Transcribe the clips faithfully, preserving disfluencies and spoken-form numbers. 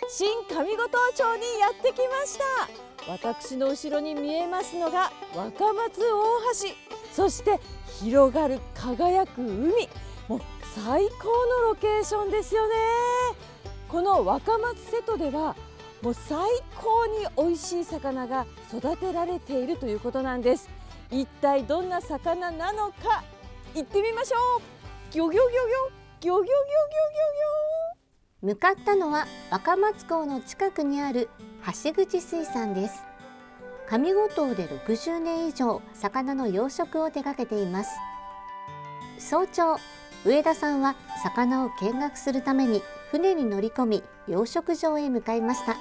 新上五島町にやってきました。私の後ろに見えますのが若松大橋、そして広がる輝く海、もう最高のロケーションですよね。この若松瀬戸ではもう最高に美味しい魚が育てられているということなんです。一体どんな魚なのか行ってみましょう。ギョギョギョギョギョギョギョギョギョギョ。 向かったのは若松港の近くにある橋口水産です。上五島でろくじゅうねん以上魚の養殖を手掛けています。早朝、上田さんは魚を見学するために船に乗り込み養殖場へ向かいました。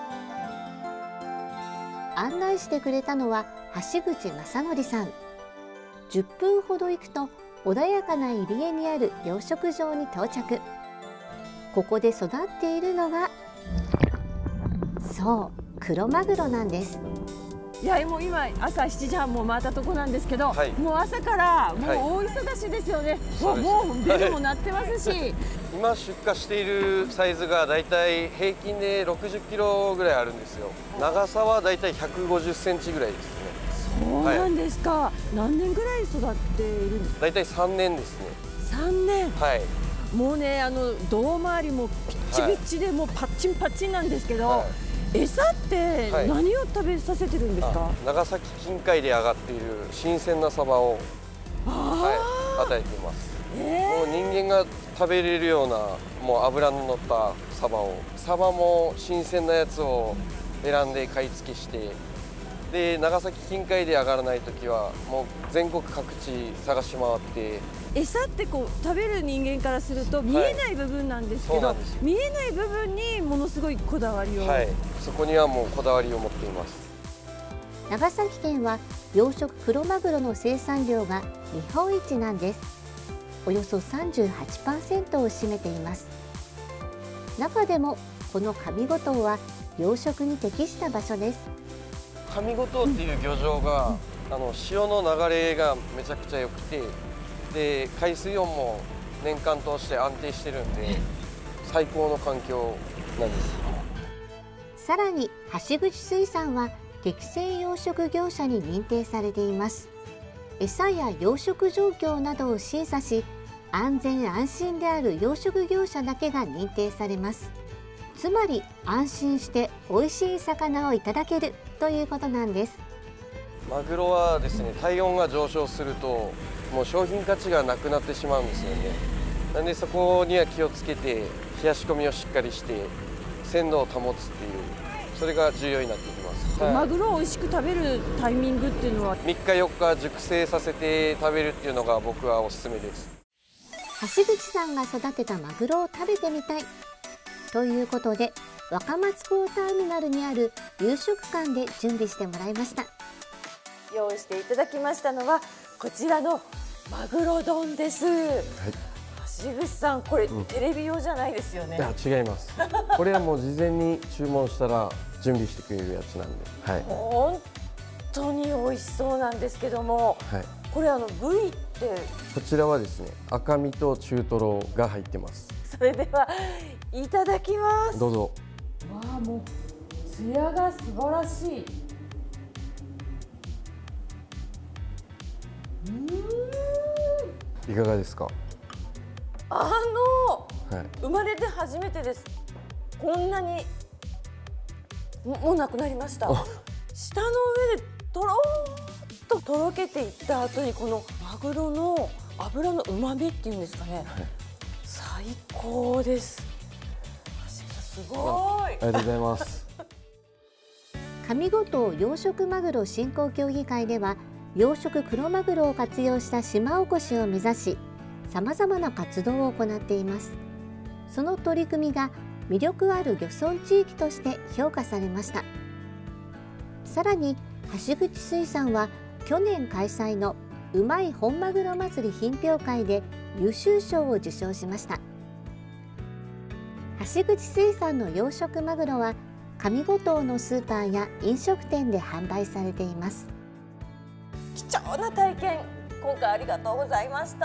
案内してくれたのは橋口正則さん。じゅっぷんほど行くと穏やかな入り江にある養殖場に到着。ここで育っているのがそう、クロマグロなんです。 いや、もう今朝しちじはんも回ったとこなんですけど、 はい、 もう朝からもう大忙しですよね。はい、もうベルも鳴ってますし、はい、 今出荷しているサイズがだいたい平均でろくじゅっキロぐらいあるんですよ。長さはだいたいひゃくごじゅっセンチぐらいですね。 そうなんですか。はい、何年ぐらい育っているんですか。 だいたいさんねんですね。 さんねん。はい。もうね、あの胴回りもピッチピッチでもうパッチンパッチンなんですけど、はい、餌って何を食べさせてるんですか。はい、 長崎近海で上がっている新鮮なサバを、はい、与えています。えー、もう人間が食べれるようなもう脂の乗ったサバを、サバも新鮮なやつを選んで買い付けして、で長崎近海で上がらないときはもう全国各地探し回って。 餌ってこう食べる人間からすると見えない部分なんですけど、はい、見えない部分にものすごいこだわりを、はい、 そこにはもうこだわりを持っています。 長崎県は養殖クロマグロの生産量が日本一なんです。およそ さんじゅうはちパーセント を占めています。中でもこの上五島は養殖に適した場所です。 上五島っていう漁場が、うん、あの潮の流れがめちゃくちゃ良くて、で海水温も年間通して安定してるんで最高の環境なんです。 さらに橋口水産は適正養殖業者に認定されています。餌や養殖状況などを審査し、安全安心である養殖業者だけが認定されます。つまり安心して美味しい魚をいただけるということなんです。 マグロはですね、体温が上昇するともう商品価値がなくなってしまうんですよね。なんでそこには気をつけて冷やし込みをしっかりして鮮度を保つっていう、それが重要になってきます。 はい、マグロを美味しく食べるタイミングっていうのはみっかよっか熟成させて食べるっていうのが僕はおすすめです。 橋口さんが育てたマグロを食べてみたいということで、若松港ターミナルにある夕食館で準備してもらいました。 用意していただきましたのはこちらのマグロ丼です。はい、橋口さん、これ、うん、テレビ用じゃないですよね。 いや、違います。これはもう事前に注文したら準備してくれるやつなんで、はい、 本当に美味しそうなんですけども、はい、これあの部位ってこちらはですね、赤身と中トロが入ってます。 それではいただきます。 どうぞ。 わあ、もう艶が素晴らしい。 いかがですか。 あの、はい、生まれて初めてです。こんなにもうなくなりました。舌の上でとろーっととろけていった後にこのマグロの脂の旨味っていうんですかね、はい、最高です。すごい。 ありがとうございます。 上五島養殖マグロ振興協議会では養殖クロマグロを活用した島おこしを目指し、さまざまな活動を行っています。その取り組みが魅力ある漁村地域として評価されました。さらに橋口水産は去年開催のうまい本マグロ祭り品評会で優秀賞を受賞しました。橋口水産の養殖マグロは上五島のスーパーや飲食店で販売されています。 貴重な体験、今回ありがとうございました。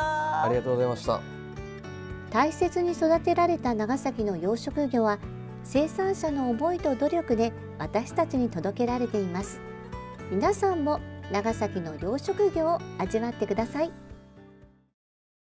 ありがとうございました。 大切に育てられた長崎の養殖魚は生産者の思いと努力で私たちに届けられています。皆さんも長崎の養殖業を味わってください。